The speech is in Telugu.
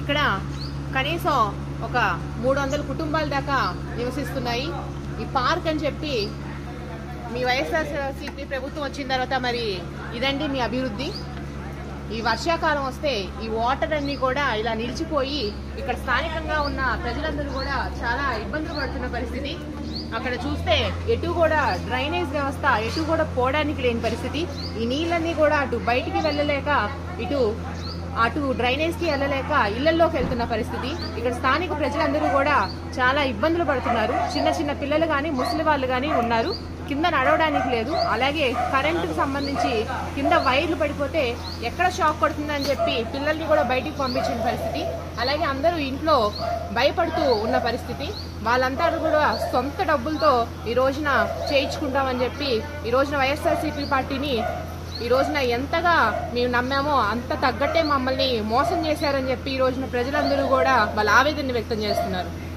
ఇక్కడ కనీసం ఒక 300 కుటుంబాల దాకా నివసిస్తున్నాయి. ఈ పార్క్ అని చెప్పి మీ ysrcp ప్రభుత్వం వచ్చిన తర్వాత మరి ఇదండి మీ అభివృద్ధి. ఈ వర్షాకాలం వస్తే ఈ వాటర్ అన్ని కూడా ఇలా నిలిచిపోయి ఇక్కడ స్థానికంగా ఉన్న ప్రజలందరూ కూడా చాలా ఇబ్బందులు పడుతున్న పరిస్థితి. అక్కడ చూస్తే ఎటు కూడా డ్రైనేజ్ వ్యవస్థ ఎటు కూడా పోవడానికి లేని పరిస్థితి. ఈ నీళ్ళన్నీ కూడా అటు బయటికి వెళ్ళలేక అటు డ్రైనేజ్ కి వెళ్ళలేక ఇళ్లలోకి వెళ్తున్న పరిస్థితి. ఇక్కడ స్థానిక ప్రజలందరూ కూడా చాలా ఇబ్బందులు పడుతున్నారు. చిన్న చిన్న పిల్లలు కానీ ముసలి వాళ్ళు కానీ ఉన్నారు. కింద నడవడానికి లేదు. అలాగే కరెంటుకు సంబంధించి కింద వైర్లు పడిపోతే ఎక్కడ షాక్ కొడుతుందని చెప్పి పిల్లల్ని కూడా బయటికి పంపించిన పరిస్థితి. అలాగే అందరూ ఇంట్లో భయపడుతూ ఉన్న పరిస్థితి. వాళ్ళంతా కూడా సొంత డబ్బులతో ఈ రోజున చేయించుకుంటామని చెప్పి ఈ రోజున ysrcp పార్టీని ఈ రోజున ఎంతగా మేము నమ్మామో అంత తగ్గట్టే మమ్మల్ని మోసం చేశారని చెప్పి ఈ రోజున ప్రజలందరూ కూడా వాళ్ళ ఆవేదన వ్యక్తం చేస్తున్నారు.